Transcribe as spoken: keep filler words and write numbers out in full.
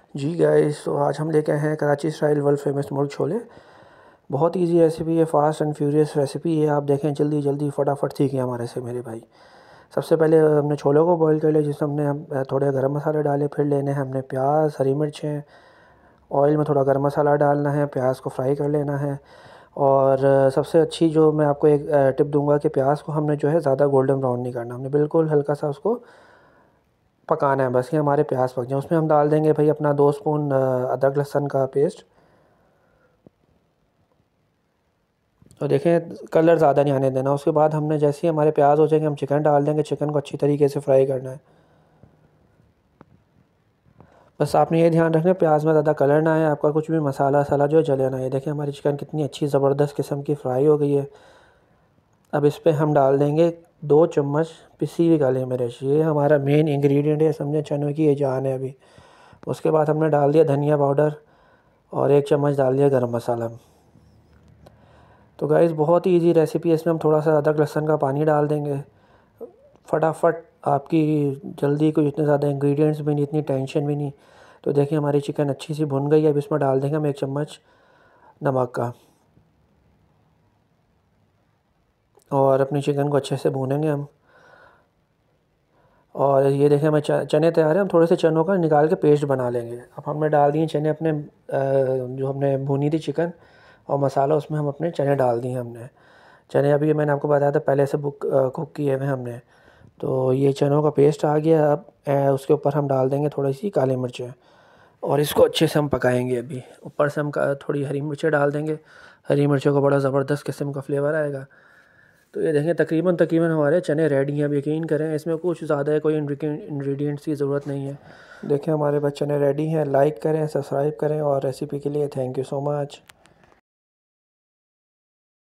जी guys, तो आज हम लेके आए हैं Karachi style world famous murgh chole. बहुत इजी रेसिपी है, फास्ट एंड फ्यूरियस रेसिपी है। आप देखें जल्दी जल्दी फटाफट सीखें हमारे से मेरे भाई। सबसे पहले हमने छोलों को बॉईल कर लिया, जिसमें हमने हम थोड़े गरम मसाले डाले। फिर लेने हैं हमने प्याज, हरी मिर्चें। ऑयल में थोड़ा गरम मसाला डालना है, प्याज को फ्राई कर लेना है। और सबसे अच्छी जो मैं आपको एक टिप दूंगा कि प्याज को हमने जो है ज़्यादा गोल्डन ब्राउन नहीं करना, हमने बिल्कुल हल्का सा उसको पकाना है, बस ये हमारे प्याज पक जाए। उसमें हम डाल देंगे भाई अपना दो स्पून अदरक लहसुन का पेस्ट। तो देखें कलर ज़्यादा नहीं आने देना। उसके बाद हमने जैसे ही हमारे प्याज हो जाएंगे हम चिकन डाल देंगे। चिकन को अच्छी तरीके से फ्राई करना है। बस आपने ये ध्यान रखना प्याज में ज़्यादा कलर ना आए, आपका कुछ भी मसाला वसाला जो है जले ना। ये देखें हमारी चिकन कितनी अच्छी ज़बरदस्त किस्म की फ्राई हो गई है। अब इस पर हम डाल देंगे दो चम्मच पिसी हुई काली मिर्च। ये हमारा मेन इंग्रेडिएंट है, समझे, चनों की ये जान है अभी। उसके बाद हमने डाल दिया धनिया पाउडर और एक चम्मच डाल दिया गरम मसाला। तो गाइस बहुत ही इजी रेसिपी है। इसमें हम थोड़ा सा अदरक लहसुन का पानी डाल देंगे। फटाफट आपकी जल्दी, कोई इतने ज़्यादा इंग्रेडिएंट्स भी नहीं, इतनी टेंशन भी नहीं। तो देखिए हमारी चिकन अच्छी सी भुन गई है। अब इसमें डाल देंगे हम एक चम्मच नमक का, और अपनी चिकन को अच्छे से भूनेंगे हम। और ये देखें हमें चने तैयार हैं। हम थोड़े से चनों का निकाल के पेस्ट बना लेंगे। अब हमने डाल दिए चने अपने, जो हमने भुनी थी चिकन और मसाला, उसमें हम अपने चने डाल दिए हमने। चने अभी मैंने आपको बताया था पहले से बुक कुक किए हुए हमने। तो ये चनों का पेस्ट आ गया। अब उसके ऊपर हम डाल देंगे थोड़ी सी काली मिर्चें और इसको अच्छे से हम पकाएंगे। अभी ऊपर से हम थोड़ी हरी मिर्चें डाल देंगे। हरी मिर्चों का बड़ा ज़बरदस्त किस्म का फ्लेवर आएगा। तो ये देखें तकरीबन तकरीबन हमारे चने रेडी हैं। अब यकीन करें इसमें कुछ ज़्यादा है, कोई इंग्रेडिएंट्स की ज़रूरत नहीं है। देखें हमारे बस चने रेडी हैं। लाइक करें, सब्सक्राइब करें, और रेसिपी के लिए थैंक यू सो मच।